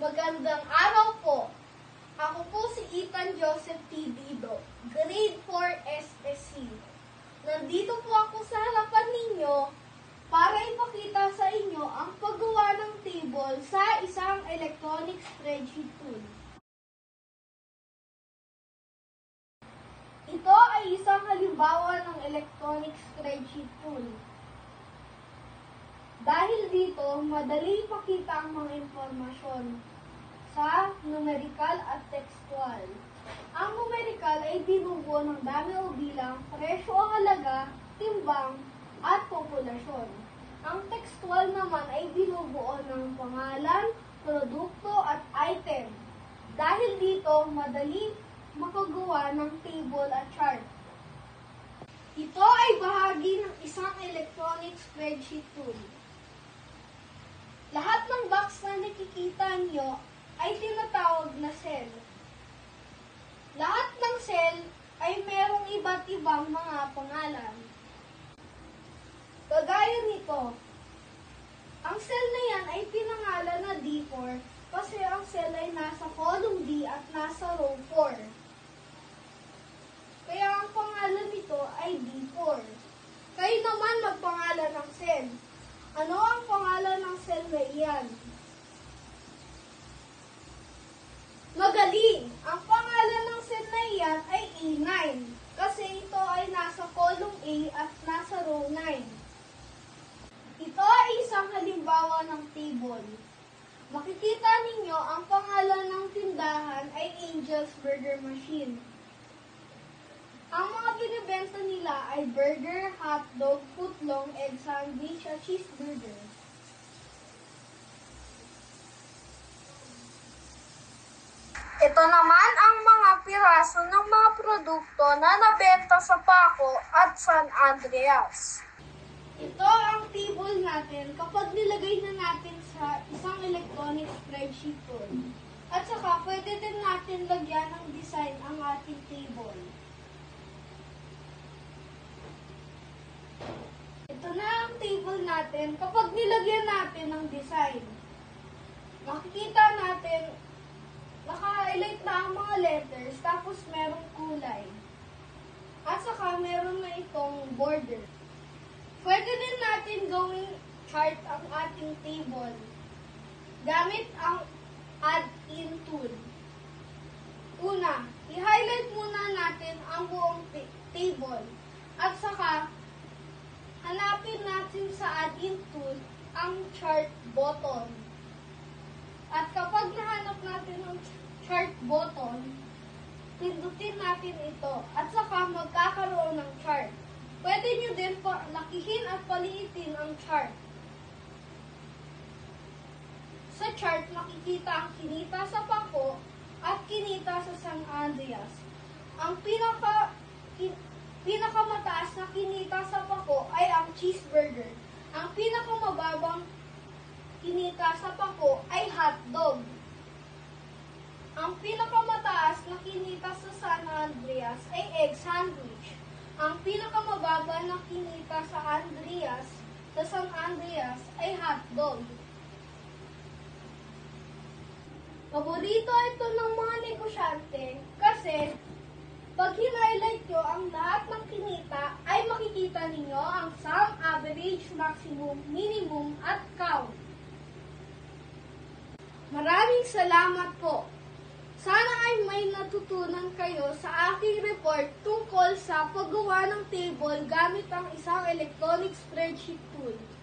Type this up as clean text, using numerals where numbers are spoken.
Magandang araw po. Ako po si Ethan Joseph T. Dido, Grade 4 SSC. Nandito po ako sa harapan ninyo para ipakita sa inyo ang paggawa ng table sa isang electronic spreadsheet tool. Ito ay isang halimbawa ng electronic spreadsheet tool. Dahil dito, madali ipakita ang mga impormasyon sa numerical at textual. Ang numerical ay binubuo ng dami o bilang, presyo o halaga, timbang, at populasyon. Ang textual naman ay binubuo ng pangalan, produkto, at item. Dahil dito, madali makagawa ng table at chart. Ito ay bahagi ng isang electronic spreadsheet tool. Lahat ng box na nakikita nyo ay tinatawag na cell. Lahat ng cell ay merong iba't ibang mga pangalan. Kagaya nito, ang cell na yan ay pinangalan na D4 kasi ang cell ay nasa column D at nasa row 4. Kaya ang pangalan nito ay D4. Kayo naman magpangalan ng cell. Ano ang pangalan ng cell na iyan? Magaling! Ang pangalan ng cell na iyan ay A9 kasi ito ay nasa column A at nasa row 9. Ito ay isang halimbawa ng table. Makikita ninyo ang pangalan ng tindahan ay Angel's Burger Machine. Ang mga binibenta nila ay burger, hotdog, footlong, egg sandwich, at cheeseburger. Ito naman ang mga piraso ng mga produkto na nabenta sa Paco at San Andreas. Ito ang table natin kapag nilagay na natin sa isang electronic spreadsheet tool. At saka pwede din natin lagyan ng design ang ating table. Ito na ang table natin kapag nilagyan natin ng design. Makikita natin, naka-highlight na ang mga letters, tapos merong kulay. At saka meron na itong border. Pwede din natin gawing chart ang ating table gamit ang add-in tool. Una, i-highlight muna natin ang buong table. At saka, hanapin natin sa add-in tool ang chart button. At kapag nahanap natin ang chart button, pindutin natin ito at saka magkakaroon ng chart. Pwede nyo din lakihin at paliitin ang chart. Sa chart, makikita ang kinita sa Paco at kinita sa San Andreas. Ang pinakamataas na kinita sa Paco ay ang cheeseburger. Ang pinakamababang kinita sa Paco ay hotdog. Ang pinakamataas na kinita sa San Andreas ay egg sandwich. Ang pinakamababa na kinita sa San Andreas ay hotdog. Paborito ito ng mga negosyante kasi pag hinighlight nyo ang lahat ng kinita ay makikita ninyo ang sum, average, maximum, minimum, at count. Maraming salamat po. Sana ay may natutunan kayo sa aking report tungkol sa paggawa ng table gamit ang isang electronic spreadsheet tool.